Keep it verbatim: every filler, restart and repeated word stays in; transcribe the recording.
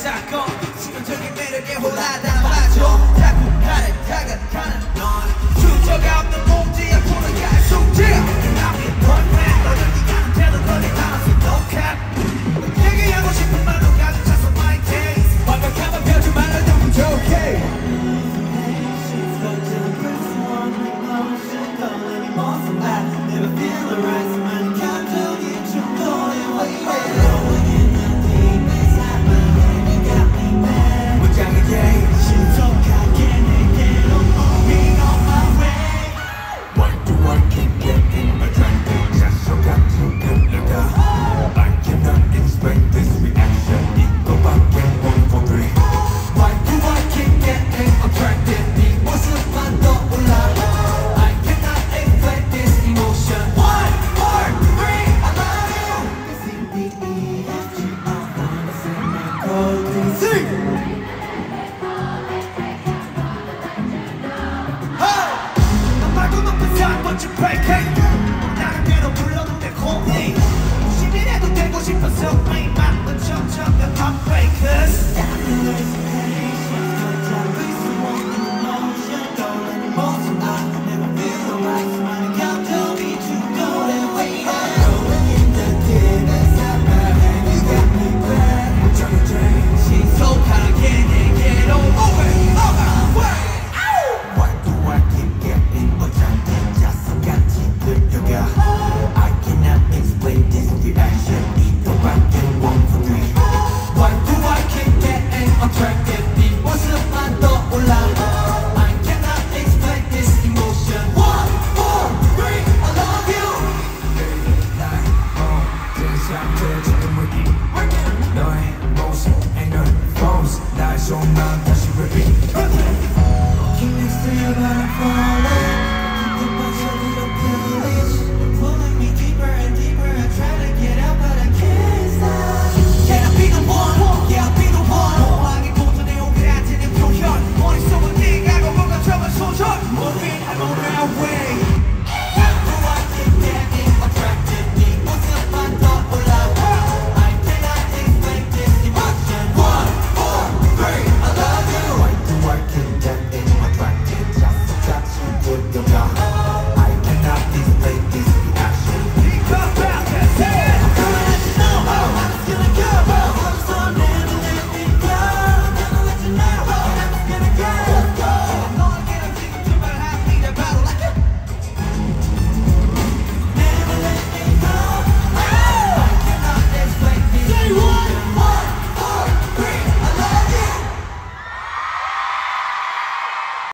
사건 시간적인 매력에 홀라다 빠져 자꾸 나를 다가가는 넌 주저가 없는 몸짓에 푸는 갈숙질 나의 boyfriend 너는 네가 되는 거리 따라서 no cap 얘기하고 싶은 말로 가득 차서 my taste 완벽하면 펴지 말라 너무 좋게 I cannot explain this reaction.